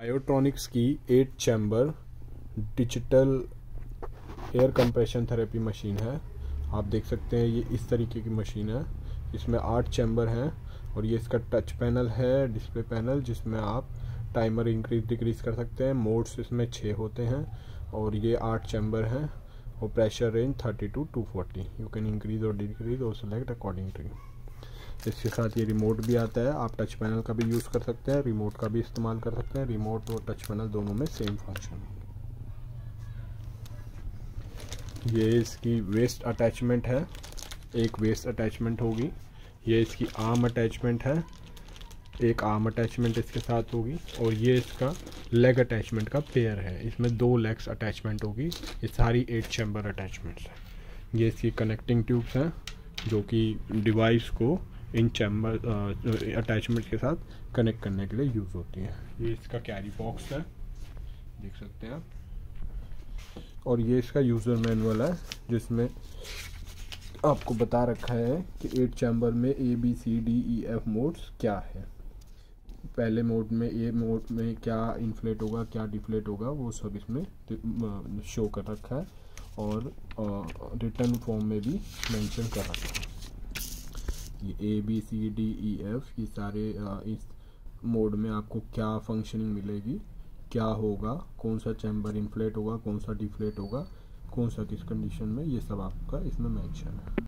बायोट्रॉनिक्स की 8 chamber digital air compression therapy machine है। आप देख सकते हैं ये इस तरीके की मशीन है। इसमें 8 चैम्बर हैं और ये इसका टच पैनल है, डिस्प्ले पैनल, जिसमें आप टाइमर इंक्रीज डिक्रीज कर सकते हैं। मोड्स इसमें 6 होते हैं और ये 8 चैम्बर हैं और pressure range 30 to 240। You can increase और डिक्रीज और सेलेक्ट अकॉर्डिंग टू। इसके साथ ये रिमोट भी आता है। आप टच पैनल का भी यूज़ कर सकते हैं, रिमोट का भी इस्तेमाल कर सकते हैं। रिमोट और टच पैनल दोनों में सेम फंक्शन है। ये इसकी वेस्ट अटैचमेंट है, एक वेस्ट अटैचमेंट होगी। ये इसकी आर्म अटैचमेंट है, एक आर्म अटैचमेंट इसके साथ होगी। और ये इसका लेग अटैचमेंट का पेयर है, इसमें 2 लेग्स अटैचमेंट होगी। ये सारी 8 चैम्बर अटैचमेंट्स हैं। ये इसकी कनेक्टिंग ट्यूब्स हैं जो कि डिवाइस को इन चैम्बर अटैचमेंट के साथ कनेक्ट करने के लिए यूज़ होती हैं। ये इसका कैरी बॉक्स है, देख सकते हैं आप। और ये इसका यूज़र मैनुअल है जिसमें आपको बता रखा है कि 8 चैम्बर में ABCDEF मोड्स क्या है। पहले मोड में ए मोड में क्या इन्फ्लेट होगा, क्या डिफ्लेट होगा, वो सब इसमें शो कर रखा है और रिटर्न फॉर्म में भी मेंशन कर रखा है। ये ABCDEF ये सारे इस मोड में आपको क्या फंक्शनिंग मिलेगी, क्या होगा, कौन सा चैम्बर इन्फ्लेट होगा, कौन सा डिफ्लेट होगा, कौन सा किस कंडीशन में, ये सब आपका इसमें मेंशन है।